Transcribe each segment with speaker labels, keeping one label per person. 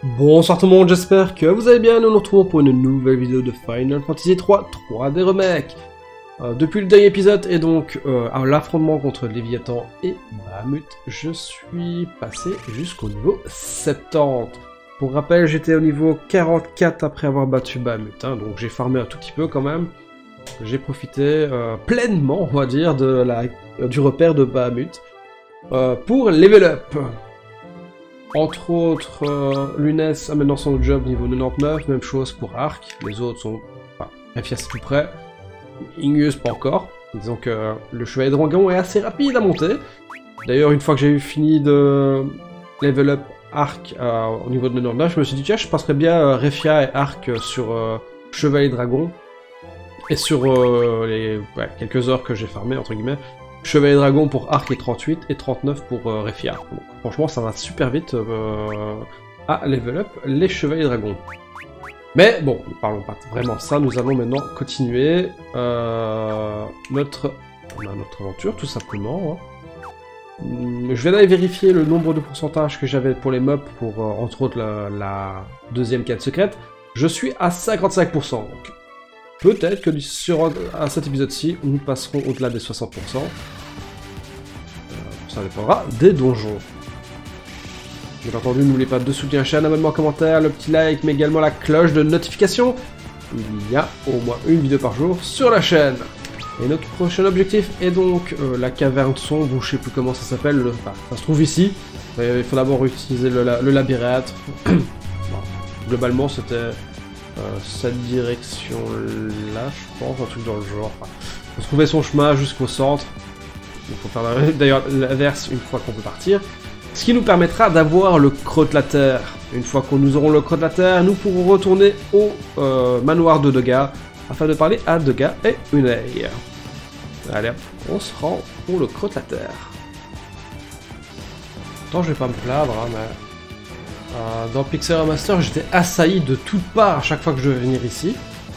Speaker 1: Bonsoir tout le monde, j'espère que vous allez bien. Nous nous retrouvons pour une nouvelle vidéo de Final Fantasy 3 3D Remake. Depuis le dernier épisode et donc à l'affrontement contre Léviathan et Bahamut, je suis passé jusqu'au niveau 70. Pour rappel, j'étais au niveau 44 après avoir battu Bahamut, hein, donc j'ai farmé un tout petit peu quand même. J'ai profité pleinement, on va dire, du repère de Bahamut pour level up. Entre autres, Lunes a maintenant son job niveau 99, même chose pour Arc, les autres sont... Enfin, Refia c'est tout près, Ingus pas encore, disons que le Chevalier Dragon est assez rapide à monter. D'ailleurs, une fois que j'ai eu fini de level up Arc au niveau de 99, je me suis dit tiens, je passerais bien Refia et Arc sur Chevalier Dragon, et sur les quelques heures que j'ai farmé, entre guillemets, Chevalier Dragon pour Arc et 38 et 39 pour Refia. Donc, franchement, ça va super vite à level up les Chevaliers Dragons. Mais bon, ne parlons pas vraiment de ça, nous allons maintenant continuer notre aventure, tout simplement. Hein. Je viens d'aller vérifier le nombre de pourcentages que j'avais pour les mobs, pour entre autres la deuxième quête secrète. Je suis à 55%. Donc, peut-être que à cet épisode-ci, nous passerons au-delà des 60%. Ça dépendra des donjons. Bien entendu, n'oubliez pas de soutenir la chaîne, abonnement, commentaire, le petit like, mais également la cloche de notification. Il y a au moins une vidéo par jour sur la chaîne. Et notre prochain objectif est donc la caverne sombre, ou je sais plus comment ça s'appelle. Enfin, ça se trouve ici. Il faut d'abord utiliser le labyrinthe. Bon, globalement, c'était... cette direction-là, je pense, un truc dans le genre. Enfin, faut trouver son chemin jusqu'au centre. Il faut faire d'ailleurs l'inverse une fois qu'on peut partir. Ce qui nous permettra d'avoir le creux de la terre. Une fois que nous aurons le creux de la terre, nous pourrons retourner au manoir de Doga afin de parler à Doga et Unei. Allez, on se rend pour le creux de la terre. Attends, je vais pas me plaindre, hein, mais... dans Pixel Master, j'étais assailli de toutes parts à chaque fois que je devais venir ici.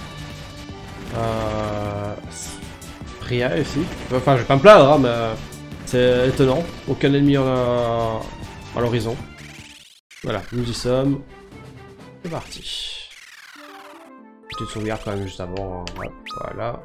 Speaker 1: Rien ici. Enfin, je vais pas me plaindre, hein, mais c'est étonnant. Aucun ennemi à l'horizon. Voilà, nous y sommes. C'est parti. Petite sauvegarde quand même juste avant. Hein. Voilà.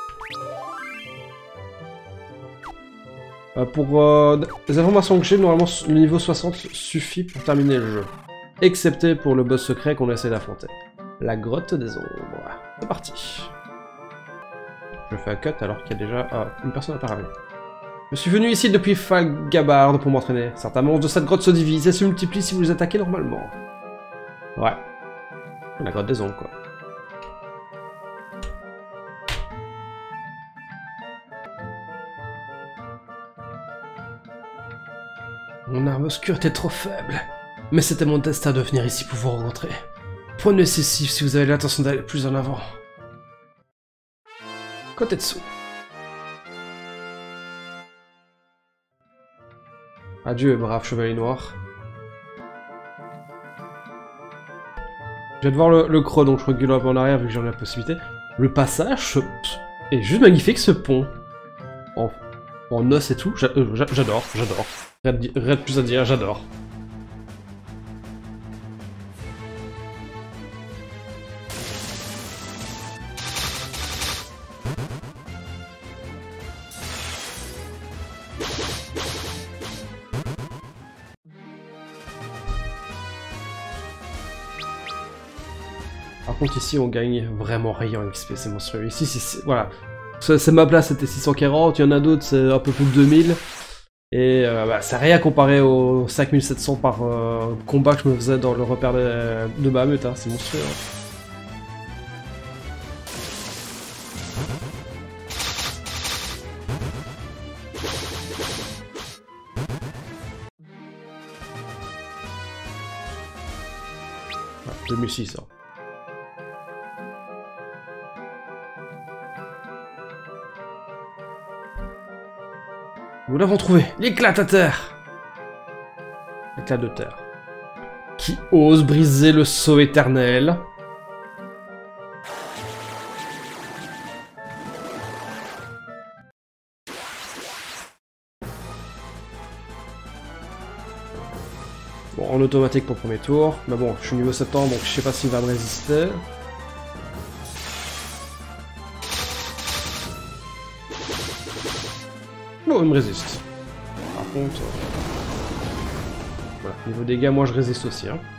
Speaker 1: Pour les informations que j'ai, normalement le niveau 60 suffit pour terminer le jeu. Excepté pour le boss secret qu'on essaie d'affronter. La grotte des ombres. C'est parti. Je fais un cut alors qu'il y a déjà une personne à parler. Je suis venu ici depuis Falgabard pour m'entraîner. Certains monstres de cette grotte se divisent et se multiplient si vous les attaquez normalement. Ouais. La grotte des ombres, quoi. Mon arme obscure était trop faible. Mais c'était mon destin de venir ici pour vous rencontrer. Prenez ceci si vous avez l'intention d'aller plus en avant. Kotetsu. Adieu, brave chevalier noir. Je viens de voir le creux, donc je recule un peu en arrière vu que j'en ai la possibilité. Le passage est juste magnifique, ce pont. En os et tout, j'adore. Rien de plus à dire, j'adore. Par contre ici on gagne vraiment rien en XP, c'est monstrueux. Ici voilà, c'est ma place, c'était 640, il y en a d'autres c'est un peu plus de 2000. Et c'est rien comparé aux 5700 par combat que je me faisais dans le repère de Bahamut, hein, c'est monstrueux. Hein. Ah, 2600. Nous l'avons trouvé, l'éclat à terre. L'éclat de terre. Qui ose briser le sceau éternel? Bon, en automatique pour le premier tour. Mais bon, je suis niveau 7 ans, donc je sais pas s'il va me résister. Bon, il me résiste. Par contre... voilà, niveau dégâts, moi je résiste aussi. Hein.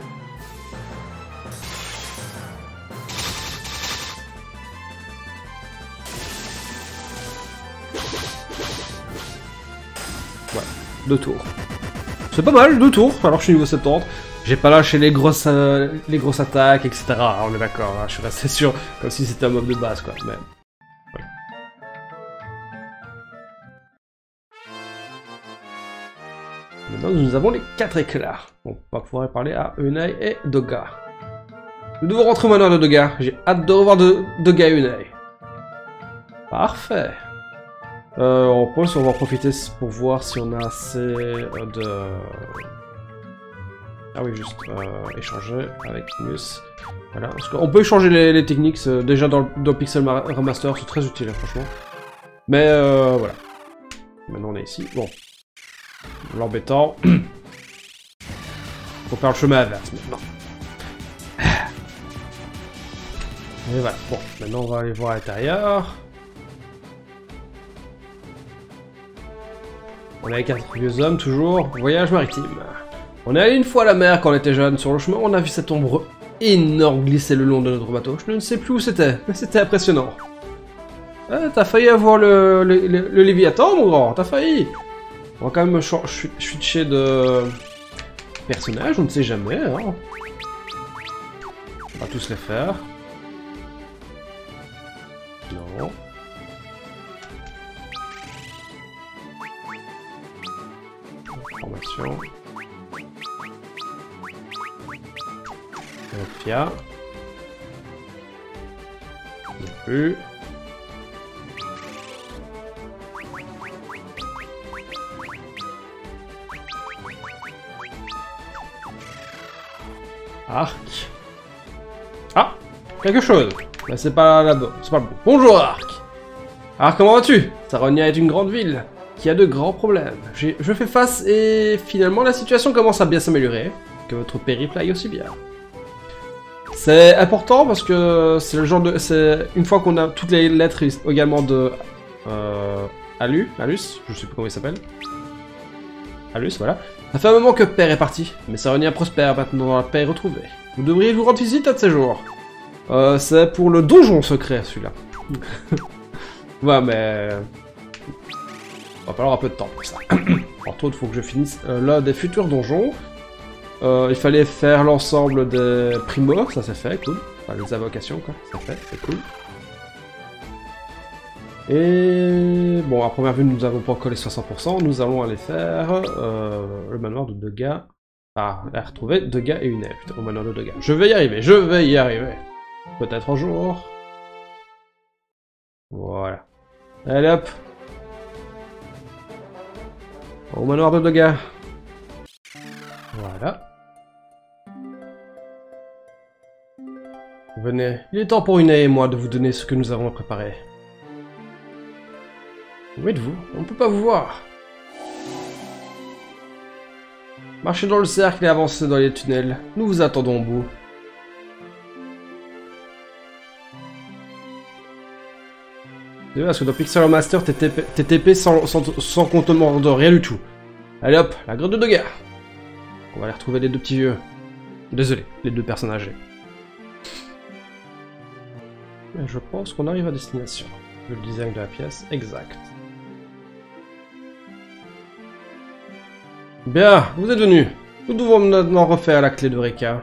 Speaker 1: Voilà, 2 tours. C'est pas mal, 2 tours, alors je suis niveau 70. J'ai pas lâché les grosses attaques, etc. Ah, on est d'accord, hein, je suis resté sûr, comme si c'était un mob de base, quoi. Mais... ouais. Maintenant, nous avons les 4 éclairs. On va pouvoir parler à Unai et Doga. Nous devons rentrer au manoir de Doga. J'ai hâte de revoir Doga et Unai. Parfait. En plus, on va en profiter pour voir si on a assez de... ah oui, juste échanger avec Mus. Voilà, parce qu'on peut échanger les techniques, déjà dans Pixel Remaster, c'est très utile, hein, franchement. Mais voilà. Maintenant on est ici. Bon. L'embêtant. Faut faire le chemin inverse maintenant. Et voilà. Bon, maintenant on va aller voir à l'intérieur. On est avec 4 vieux hommes, toujours. Voyage maritime. On est allé une fois à la mer quand on était jeune. Sur le chemin, on a vu cette ombre énorme glisser le long de notre bateau. Je ne sais plus où c'était, mais c'était impressionnant. T'as failli avoir le Léviathan, mon grand. T'as failli. On va quand même switcher de personnage, on ne sait jamais. Hein. On va tous les faire. Non. Formation. Fia. Non plus. Arc. Ah, quelque chose. Mais c'est pas là-bas. C'est pas bon. Bonjour Arc. Alors comment vas-tu? Saronia est une grande ville qui a de grands problèmes. Je fais face et finalement la situation commence à bien s'améliorer. Que votre périple aille aussi bien. C'est important parce que c'est le genre de... c'est une fois qu'on a toutes les lettres également de... Alus, je sais plus comment il s'appelle. Alus, voilà. Ça fait un moment que Père est parti, mais Saronia prospère maintenant, la paix est retrouvée. Vous devriez vous rendre visite un de ces jours. C'est pour le donjon secret, celui-là. Ouais, mais... va falloir un peu de temps pour ça. Entre autres, il faut que je finisse l'un des futurs donjons. Il fallait faire l'ensemble des primos, ça c'est fait, cool. Enfin, les invocations, quoi, ça fait, c'est cool. Et bon, à première vue, nous n'avons pas encore les 60%, nous allons aller faire le manoir de Doga. Ah, à retrouver Doga et Unai, putain, au manoir de Doga. Je vais y arriver, je vais y arriver. Peut-être un jour. Voilà. Allez hop. Au manoir de Doga. Voilà. Venez, il est temps pour Unai et moi de vous donner ce que nous avons préparé. Où êtes-vous? On ne peut pas vous voir. Marchez dans le cercle et avancez dans les tunnels. Nous vous attendons au bout. C'est vrai, parce que dans Pixel Master, t'es TP sans contentement de rien du tout. Allez hop, la grotte de Doga. On va aller retrouver les deux petits vieux. Désolé, les deux personnes âgées. Et je pense qu'on arrive à destination. Le design de la pièce, exact. Bien, vous êtes venus. Nous devons maintenant refaire la clé de Reka.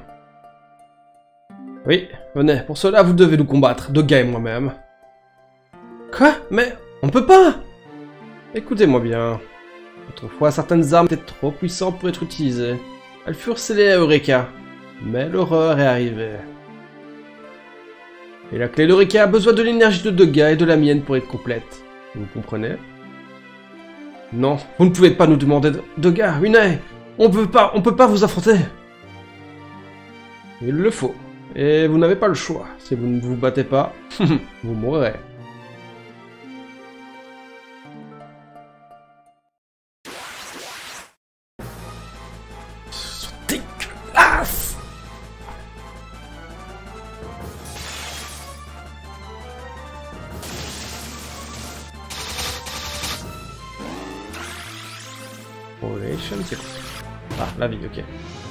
Speaker 1: Oui, venez, pour cela vous devez nous combattre, Doga et moi-même. Quoi? Mais on peut pas! Écoutez-moi bien. Autrefois, certaines armes étaient trop puissantes pour être utilisées. Elles furent scellées à Eureka. Mais l'horreur est arrivée. Et la clé d'Eureka a besoin de l'énergie de Doga et de la mienne pour être complète. Vous comprenez? Non, vous ne pouvez pas nous demander Doga, Unai, on peut pas vous affronter. Il le faut. Et vous n'avez pas le choix. Si vous ne vous battez pas, vous mourrez. la vie, ok.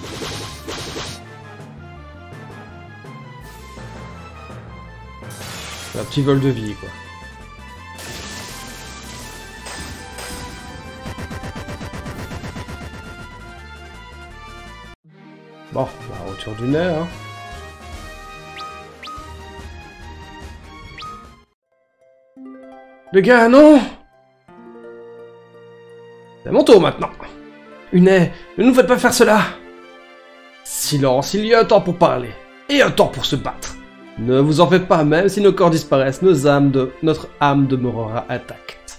Speaker 1: Un petit vol de vie, quoi. Bon, bah, retour du nez, hein. Les gars, non! C'est mon tour maintenant. Unet, ne nous faites pas faire cela. Silence, il y a un temps pour parler, et un temps pour se battre. Ne vous en faites pas, même si nos corps disparaissent, notre âme demeurera intacte.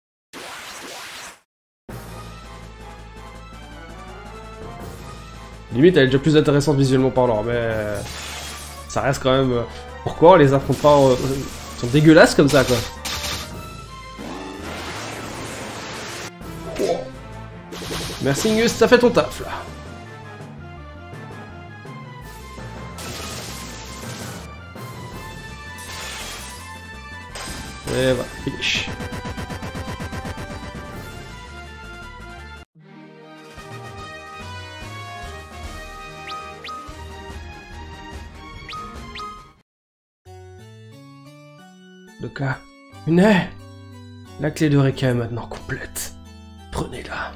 Speaker 1: Limite, elle est déjà plus intéressante visuellement parlant, mais ça reste quand même... Pourquoi les affrontements sont dégueulasses comme ça, quoi? Oh. Merci Ingus, ça fait ton taf, là. Et voilà, finish. Le cas. Unet! La clé de Reka est maintenant complète. Prenez-la.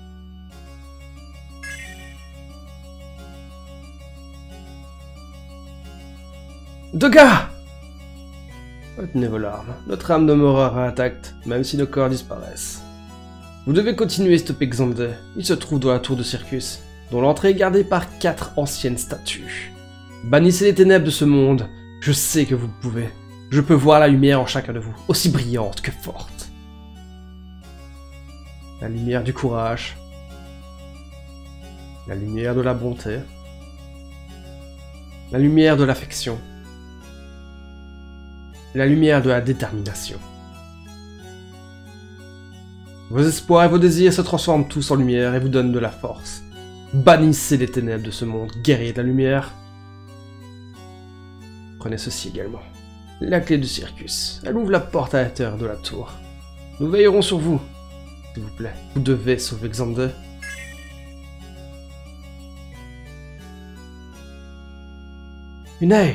Speaker 1: Doga! Retenez vos larmes. Notre âme demeurera intacte, même si nos corps disparaissent. Vous devez continuer, stopper Xande. Il se trouve dans la tour de Circus, dont l'entrée est gardée par 4 anciennes statues. Bannissez les ténèbres de ce monde. Je sais que vous pouvez. Je peux voir la lumière en chacun de vous, aussi brillante que forte. La lumière du courage. La lumière de la bonté. La lumière de l'affection. La lumière de la détermination. Vos espoirs et vos désirs se transforment tous en lumière et vous donnent de la force. Bannissez les ténèbres de ce monde, guerriers de la lumière. Prenez ceci également. La clé du Circus. Elle ouvre la porte à l'intérieur de la tour. Nous veillerons sur vous. S'il vous plaît, vous devez sauver Xande. Unet!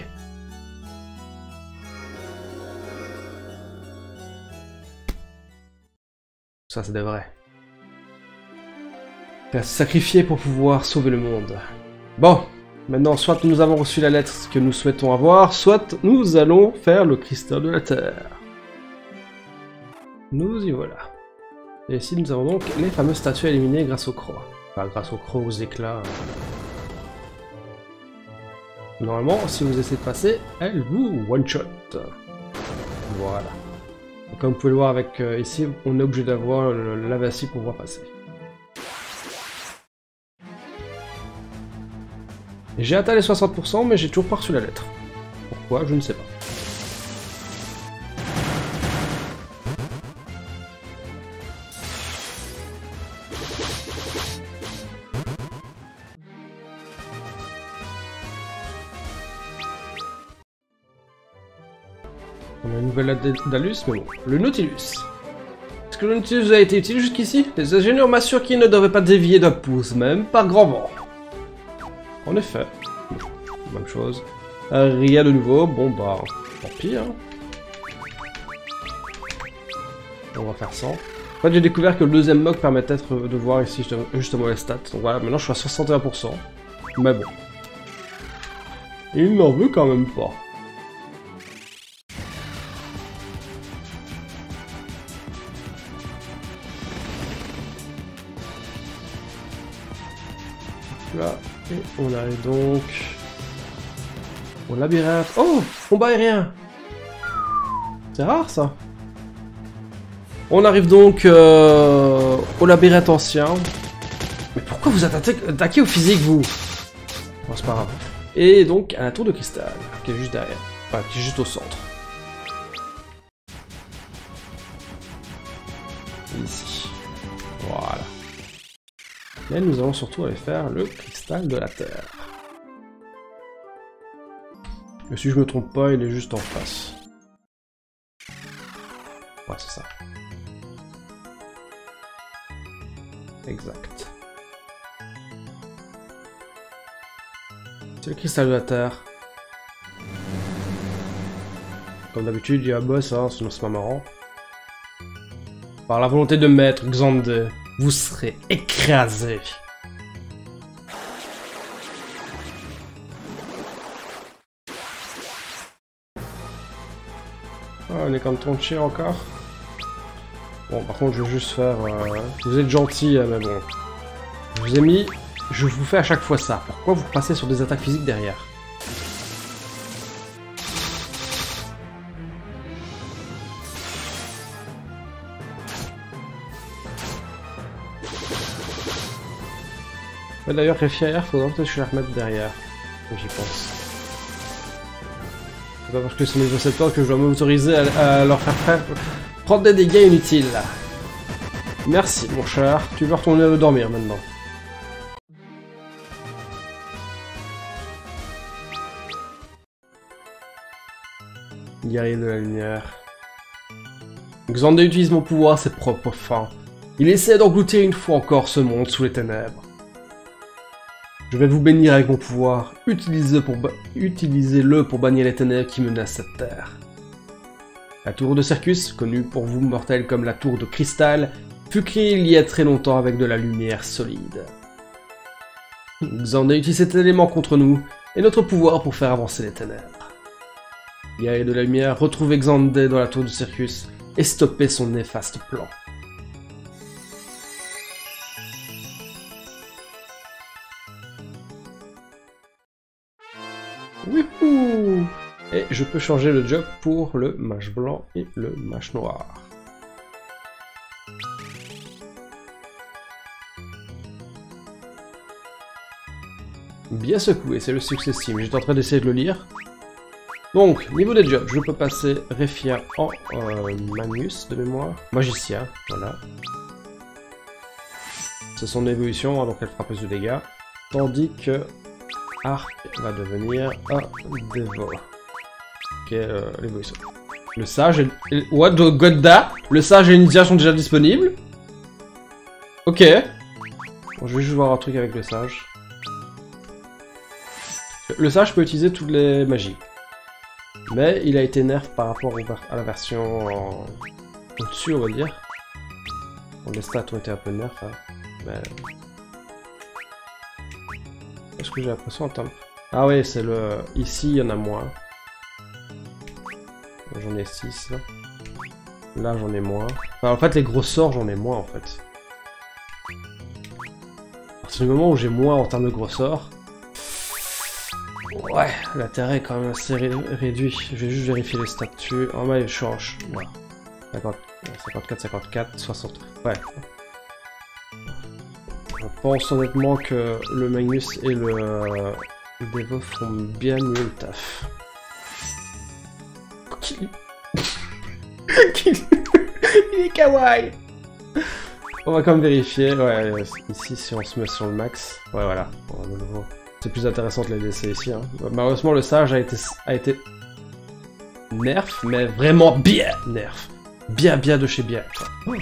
Speaker 1: Ça, c'est de vrai. Tu as sacrifié pour pouvoir sauver le monde. Bon, maintenant, soit nous avons reçu la lettre que nous souhaitons avoir, soit nous allons faire le cristal de la Terre. Nous y voilà. Et ici, nous avons donc les fameuses statues éliminées grâce aux croix. Enfin, grâce aux croix, aux éclats. Normalement, si vous essayez de passer, elles vous one-shot. Voilà. Et comme vous pouvez le voir avec ici, on est obligé d'avoir le lavacy pour pouvoir passer. J'ai atteint les 60%, mais j'ai toujours pas reçu la lettre. Pourquoi? Je ne sais pas. On a une nouvelle Dalus, mais bon. Le Nautilus. Est-ce que le Nautilus a été utile jusqu'ici? Les ingénieurs m'assurent qu'il ne devrait pas dévier d'un pouce, même par grand vent. En effet. Même chose. Rien de nouveau. Bon bah, tant pis, hein. On va faire 100. En fait, j'ai découvert que le deuxième mog permettait de voir ici justement les stats. Donc voilà, maintenant je suis à 61%. Mais bon. Il n'en veut quand même pas. Là, et on arrive donc au labyrinthe. Oh, combat aérien. C'est rare ça. On arrive donc au labyrinthe ancien. Mais pourquoi vous attaquez au physique, vous? Bon, c'est pas grave. Et donc à la tour de cristal, qui est juste derrière. Enfin, qui est juste au centre. Ici. Voilà. Et nous allons surtout aller faire le cristal de la Terre. Et si je me trompe pas, il est juste en face. Ouais, c'est ça. C'est le cristal de la terre. Comme d'habitude, il y a un boss, hein, sinon c'est pas marrant. Par la volonté de maître Xande, vous serez écrasé. Ah, on est comme tronché encore. Bon, par contre, je vais juste faire... Vous êtes gentil, mais bon. Je vous ai mis... Je vous fais à chaque fois ça. Pourquoi vous passez sur des attaques physiques derrière? Ouais, d'ailleurs, Réfiaire, faudra peut-être que je la remette derrière. J'y pense. C'est pas parce que c'est niveau 7 que je dois m'autoriser à leur faire prendre des dégâts inutiles. Merci, mon cher. Tu veux retourner dormir maintenant. Guerrier de la lumière. Xande utilise mon pouvoir à ses propres fins. Il essaie d'engloutir une fois encore ce monde sous les ténèbres. Je vais vous bénir avec mon pouvoir. Utilisez-le pour bannir les ténèbres qui menacent cette terre. La tour de Circus, connue pour vous mortels comme la tour de cristal, fut créée il y a très longtemps avec de la lumière solide. Xande utilise cet élément contre nous et notre pouvoir pour faire avancer les ténèbres. Guerrier de la lumière, retrouvez Xande dans la tour du Circus et stoppez son néfaste plan. Wouhou! Et je peux changer le job pour le mage blanc et le mage noir. Bien secoué, c'est le successime. J'étais en train d'essayer de le lire. Donc, niveau des jobs, je peux passer Réfia en Magnus de mémoire. Magicien, voilà. C'est son évolution, hein, donc elle fera plus de dégâts. Tandis que Arc va devenir un Dévor. Ok, l'évolution. Le sage et... What the Godda? Le sage et l'India sont déjà disponibles? Ok. Bon, je vais juste voir un truc avec le sage. Le sage peut utiliser toutes les magies. Mais il a été nerf par rapport à la version au-dessus, on va dire. Bon, les stats ont été un peu nerf, hein. Mais... Est-ce que j'ai l'impression en termes... Ah oui, c'est le... Ici, il y en a moins. J'en ai 6. Là, j'en ai moins. Enfin, en fait, les gros sorts, j'en ai moins, en fait. À partir du moment où j'ai moins en termes de gros sorts... Ouais, l'intérêt est quand même assez réduit. Je vais juste vérifier les statuts. Oh, mais je change. Voilà. 54, 54, 60... Ouais. Je pense honnêtement que le Magnus et le Devo font bien mieux le taf. Il est kawaii. On va quand même vérifier. Ouais, ici si on se met sur le max. Ouais, voilà. Bon, de nouveau. C'est plus intéressant de les laisser ici. Hein. Malheureusement, le sage a été nerf, mais vraiment bien nerf. Bien de chez bien. Oh.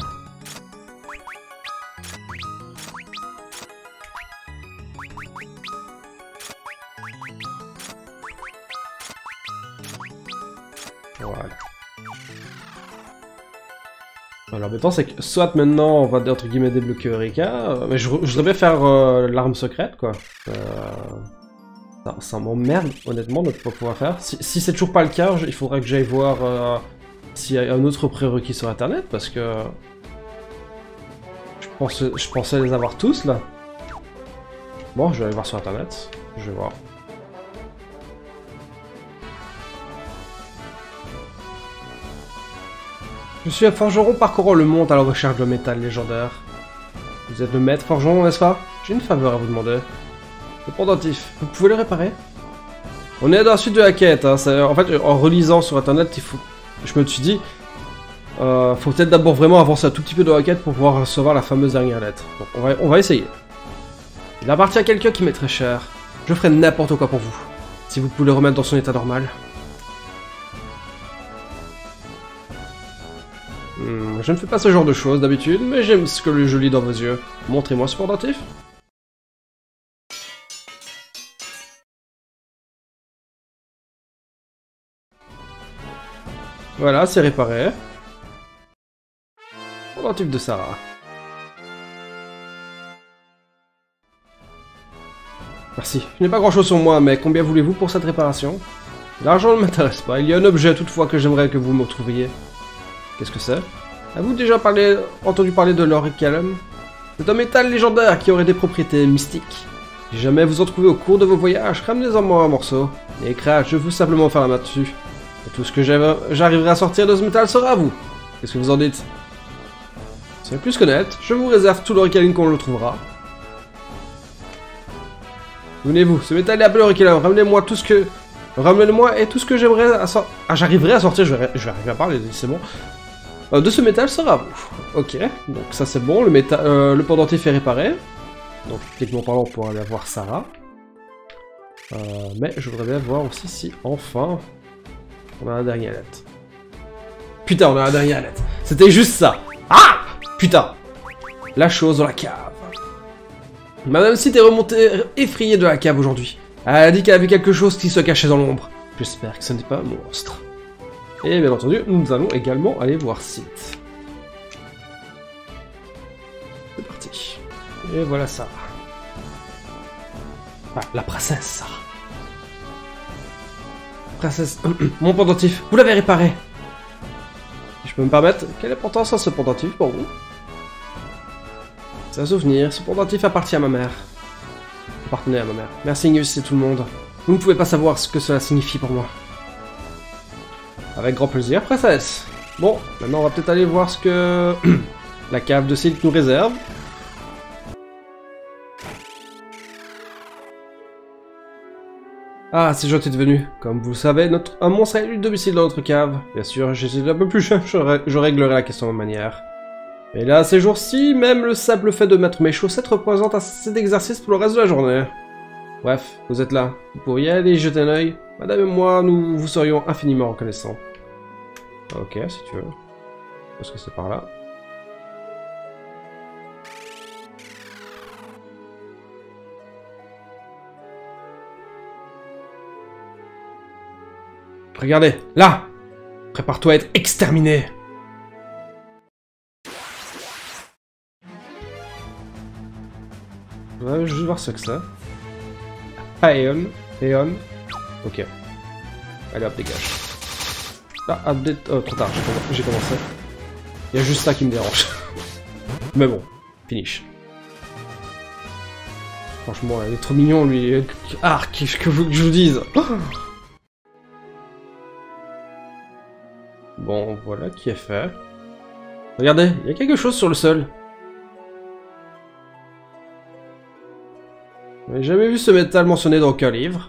Speaker 1: Voilà. Alors, l'embêtant, c'est que soit maintenant on va entre guillemets débloquer Eureka, mais je voudrais bien faire l'arme secrète, quoi. Ça m'emmerde, honnêtement, de ne pas pouvoir faire. Si c'est toujours pas le cas, il faudra que j'aille voir s'il y a un autre prérequis sur internet, parce que je pensais les avoir tous là. Bon, je vais aller voir sur internet, je vais voir. Je suis un forgeron parcourant le monde à la recherche de métal légendaire. Vous êtes le maître forgeron, n'est-ce pas? J'ai une faveur à vous demander. Le pendentif, vous pouvez le réparer? On est dans la suite de la quête, hein. En fait, en relisant sur internet, je me suis dit... faut peut-être d'abord vraiment avancer un tout petit peu dans la quête pour pouvoir recevoir la fameuse dernière lettre. Donc, on va essayer. Il appartient à quelqu'un qui m'est très cher. Je ferai n'importe quoi pour vous. Si vous pouvez le remettre dans son état normal. Je ne fais pas ce genre de choses d'habitude, mais j'aime ce que je lis dans vos yeux. Montrez-moi ce pendentif. Voilà, c'est réparé. Pendentif de Sarah. Merci. Je n'ai pas grand chose sur moi, mais combien voulez-vous pour cette réparation? L'argent ne m'intéresse pas. Il y a un objet toutefois que j'aimerais que vous me retrouviez. Qu'est-ce que c'est? Avez-vous déjà entendu parler de l'Orichalum? C'est un métal légendaire qui aurait des propriétés mystiques. Si jamais vous en trouvez au cours de vos voyages, ramenez-en moi un morceau. Et crash, je veux simplement faire la main dessus. Et tout ce que j'arriverai à sortir de ce métal sera à vous. Qu'est-ce que vous en dites? C'est plus que net, je vous réserve tout l'Orichalum qu'on le trouvera. Souvenez-vous, ce métal est appelé Orichalum. Ramenez-moi tout ce que... Ramenez-moi et tout ce que j'aimerais à sortir... Ah, j'arriverai à sortir, je vais arriver à parler, c'est bon. De ce métal sera à vous. Ok, donc ça c'est bon, le pendentif est réparé. Donc techniquement parlant, on pourra aller voir Sarah. Mais je voudrais bien voir aussi si, enfin, on a un dernier lettre. Putain, on a un dernier lettre. C'était juste ça. Ah! Putain! La chose dans la cave. Madame Sid est remontée effrayée de la cave aujourd'hui. Elle a dit qu'elle a vu quelque chose qui se cachait dans l'ombre. J'espère que ce n'est pas un monstre. Et bien entendu, nous allons également aller voir Sid. C'est parti. Et voilà Sarah. Ah, la princesse Sarah. Princesse... Mon pendentif, vous l'avez réparé. Je peux me permettre, quelle importance a ce pendentif pour vous? C'est un souvenir, ce pendentif appartient à ma mère. Appartenait à ma mère. Merci Ignis et tout le monde. Vous ne pouvez pas savoir ce que cela signifie pour moi. Avec grand plaisir, princesse. Bon, maintenant on va peut-être aller voir ce que la cave de Silk nous réserve. Ah, c'est gentil de venu. Comme vous le savez, un monstre a élu le domicile dans notre cave. Bien sûr, j'essaie un peu plus jeune, je réglerai la question de manière. Mais là, ces jours-ci, même le simple fait de mettre mes chaussettes représente assez d'exercice pour le reste de la journée. Bref, vous êtes là. Vous pourriez aller y jeter un œil. Madame et moi, nous vous serions infiniment reconnaissants. Ok, si tu veux. Parce que c'est par là. Regardez, là! Prépare-toi à être exterminé! Je vais juste voir ce que c'est. Aeon. Ok. Allez hop, dégage. Ah, update... Oh, trop tard, j'ai commencé. Il y a juste ça qui me dérange. Mais bon, finish. Franchement, il est trop mignon, lui. Ah, qu'est-ce que vous que je vous dise? Bon, voilà qui est fait. Regardez, il y a quelque chose sur le sol. Vous n'avez jamais vu ce métal mentionné dans aucun livre.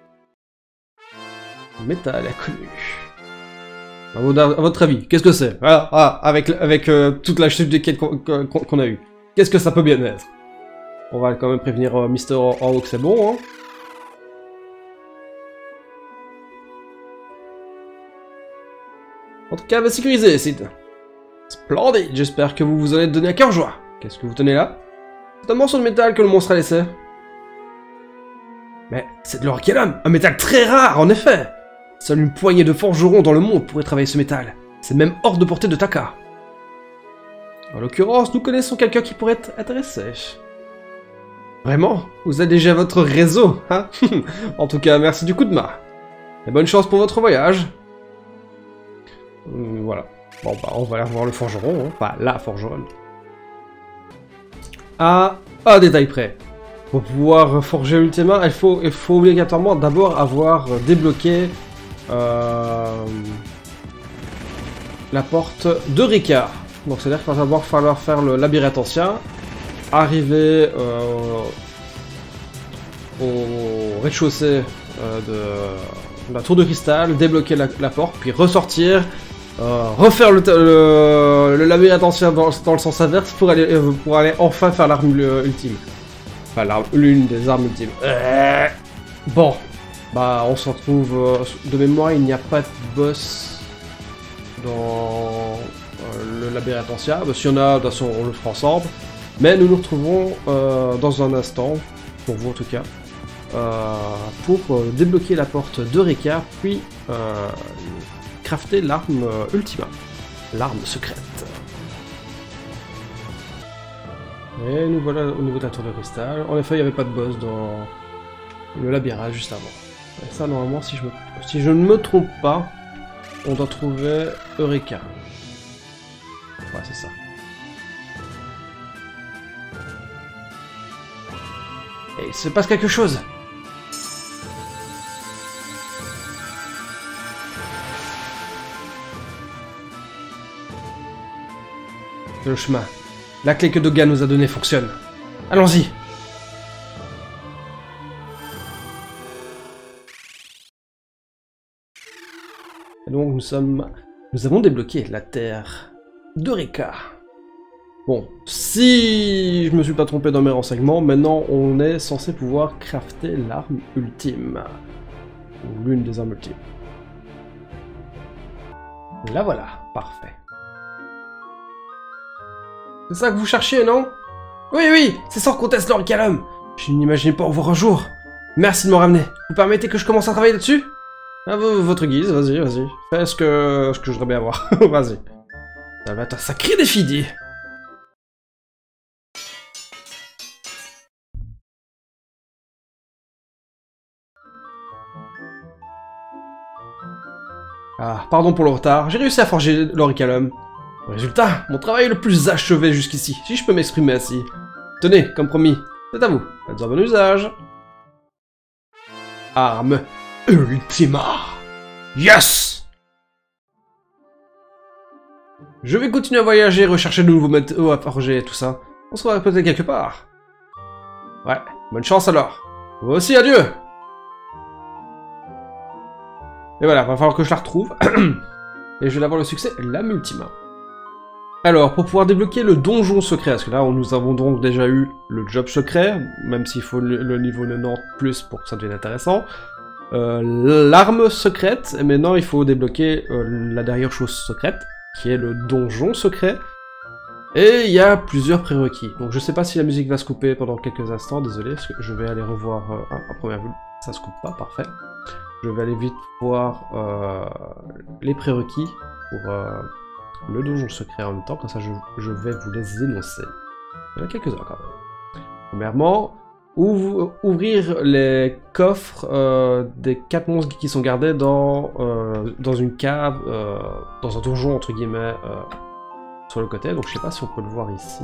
Speaker 1: Métal inconnu. À votre avis, qu'est-ce que c'est? Avec toute la chute des quêtes qu'on a eue. Qu'est-ce que ça peut bien être? On va quand même prévenir Mister en haut que c'est bon, hein. Votre cave est sécurisée, Sid. Splendide, j'espère que vous vous allez donner à cœur joie. Qu'est-ce que vous tenez là? C'est un morceau de métal que le monstre a laissé. Mais c'est de l'Orichalum, un métal très rare, en effet. Seule une poignée de forgerons dans le monde pourrait travailler ce métal. C'est même hors de portée de Taka. En l'occurrence, nous connaissons quelqu'un qui pourrait être intéressé. Vraiment? Vous avez déjà votre réseau, hein? En tout cas, merci du coup de main. Et bonne chance pour votre voyage. Voilà. Bon, bah, on va aller revoir le forgeron, hein. Enfin, la forgeronne. À un détail près. Pour pouvoir forger ultimement, il faut obligatoirement d'abord avoir débloqué la porte de Rika. Donc c'est-à-dire qu'il va d'abord falloir faire le labyrinthe ancien, arriver au rez-de-chaussée de la tour de cristal, débloquer la porte, puis ressortir, refaire le labyrinthe ancien dans le sens inverse pour aller enfin faire l'arme ultime. Enfin, l'une des armes ultimes. Bon, bah on se retrouve de mémoire, il n'y a pas de boss dans le labyrinthe ancien. Bah, s'il y en a, de toute façon on le fera ensemble. Mais nous nous retrouvons dans un instant, pour vous en tout cas, pour débloquer la porte de Rika, puis crafter l'arme Ultima. L'arme secrète. Et nous voilà au niveau de la tour de cristal. En effet, il n'y avait pas de boss dans le labyrinthe juste avant. Et ça, normalement, si je ne me trompe pas, on doit trouver Eureka. Ouais, c'est ça. Et il se passe quelque chose. Le chemin. La clé que Doga nous a donnée fonctionne. Allons-y. Et donc nous avons débloqué la terre d'Eureka. Bon, si je me suis pas trompé dans mes renseignements, maintenant on est censé pouvoir crafter l'arme ultime. Ou l'une des armes ultimes. La voilà, parfait. C'est ça que vous cherchiez, non? Oui, oui, c'est sans conteste l'Oricalum. Je n'imaginais pas en voir un jour. Merci de m'en ramener. Vous permettez que je commence à travailler là-dessus? À votre guise, vas-y, vas-y. Fais ce que je voudrais bien voir. Vas-y. Ça va être un sacré défi, dit. Ah, pardon pour le retard. J'ai réussi à forger l'Oricalum. Résultat, mon travail est le plus achevé jusqu'ici, si je peux m'exprimer ainsi. Tenez, comme promis, c'est à vous. Faites-en bon usage. Arme Ultima. Yes! Je vais continuer à voyager, rechercher de nouveaux matériaux à forger et tout ça. On se revoit peut-être quelque part. Ouais, bonne chance alors. Vous aussi, adieu! Et voilà, va falloir que je la retrouve. Et je vais avoir le succès, l'âme Ultima. Alors, pour pouvoir débloquer le donjon secret, parce que là, nous avons donc déjà eu le job secret, même s'il faut le niveau 90 plus pour que ça devienne intéressant. L'arme secrète, et maintenant il faut débloquer la dernière chose secrète, qui est le donjon secret. Et il y a plusieurs prérequis. Donc je sais pas si la musique va se couper pendant quelques instants, désolé, parce que je vais aller revoir à première vue. Ça se coupe pas, parfait. Je vais aller vite voir les prérequis pour le donjon secret en même temps, comme ça je vais vous les énoncer. Il y en a quelques-uns quand même. Premièrement, ouvrir les coffres des 4 monstres qui sont gardés dans une cave, dans un donjon entre guillemets, sur le côté. Donc je sais pas si on peut le voir ici.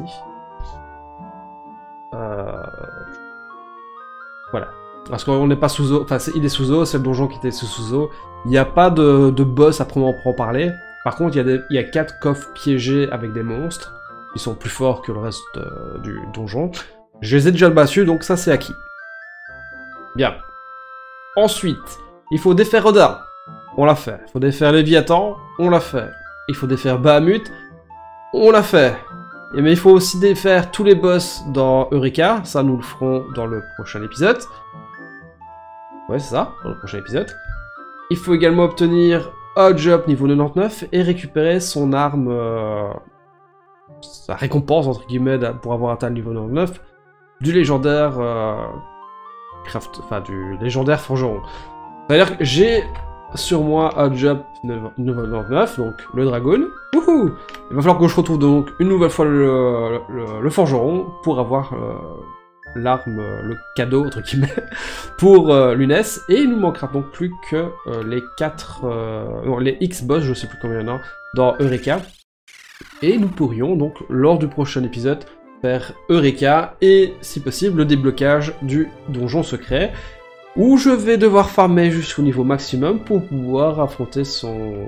Speaker 1: Voilà. Parce qu'on n'est pas sous eau, enfin il est sous eau, c'est le donjon qui était sous eau. Il n'y a pas de boss à proprement parler. Par contre, il y a 4 coffres piégés avec des monstres, qui sont plus forts que le reste du donjon. Je les ai déjà battus, donc ça c'est acquis. Bien. Ensuite, il faut défaire Oda. On l'a fait. Il faut défaire Léviathan. On l'a fait. Il faut défaire Bahamut. On l'a fait. Mais il faut aussi défaire tous les boss dans Eureka. Ça, nous le ferons dans le prochain épisode. Ouais, c'est ça, dans le prochain épisode. Il faut également obtenir Oddjob niveau 99 et récupérer son arme, sa récompense entre guillemets pour avoir atteint le niveau 99 du légendaire du légendaire forgeron. C'est-à-dire que j'ai sur moi Oddjob niveau 99, donc le dragon. Wouhou! Il va falloir que je retrouve donc une nouvelle fois le forgeron pour avoir l'arme, le cadeau entre guillemets, pour l'UNES, et il nous manquera donc plus que les X boss, je sais plus combien il y en a, dans Eureka, et nous pourrions donc lors du prochain épisode faire Eureka et si possible le déblocage du donjon secret, où je vais devoir farmer jusqu'au niveau maximum pour pouvoir affronter son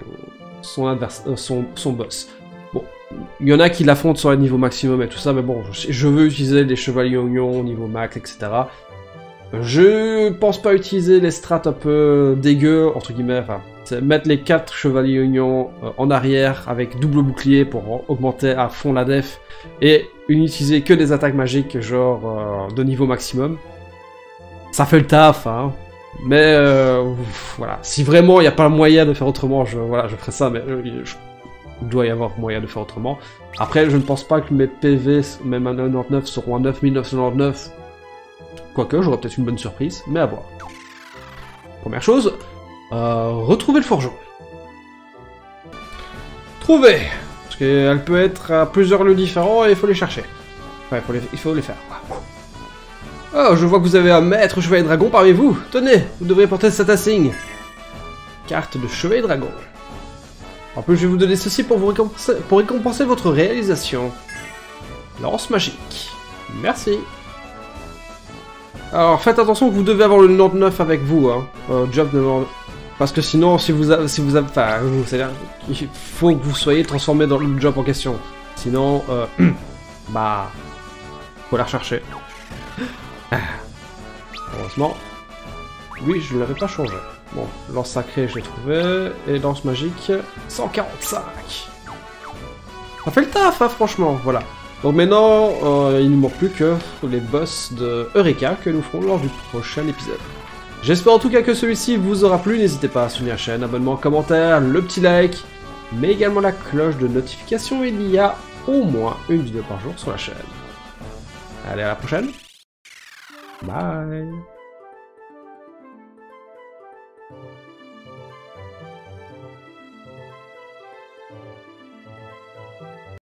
Speaker 1: boss. Bon, il y en a qui l'affrontent sur le niveau maximum et tout ça, mais bon, je veux utiliser les chevaliers oignons au niveau max, etc. Je pense pas utiliser les strats un peu dégueux, entre guillemets, enfin, c'est mettre les 4 chevaliers oignons en arrière avec double bouclier pour augmenter à fond la def, et utiliser que des attaques magiques, genre de niveau maximum. Ça fait le taf, hein. Mais voilà, si vraiment il n'y a pas moyen de faire autrement, je ferai ça, mais il doit y avoir moyen de faire autrement. Après, je ne pense pas que mes PV, même à 99, seront à 9999. Quoique, j'aurai peut-être une bonne surprise, mais à voir. Première chose, retrouver le forgeron. Trouver. Parce qu'elle peut être à plusieurs lieux différents et il faut les chercher. Enfin, il faut les faire. Oh, je vois que vous avez un maître chevalier dragon parmi vous. Tenez, vous devrez porter cet insigne. Carte de chevalier dragon. En plus, je vais vous donner ceci pour récompenser votre réalisation. Lance magique. Merci. Alors, faites attention que vous devez avoir le 99 avec vous, hein. Job de... Parce que sinon, si vous avez... Enfin, c'est-à-dire qu'il faut que vous soyez transformé dans le job en question. Sinon, bah... faut la rechercher. Heureusement. Oui, je ne l'avais pas changé. Bon, lance sacrée, je l'ai trouvé. Et lance magique, 145. Ça fait le taf, hein, franchement, voilà. Donc maintenant, il ne manque plus que les boss de Eureka que nous ferons lors du prochain épisode. J'espère en tout cas que celui-ci vous aura plu. N'hésitez pas à soutenir la chaîne, abonnement, commentaire, le petit like, mais également la cloche de notification. Il y a au moins une vidéo par jour sur la chaîne. Allez, à la prochaine. Bye.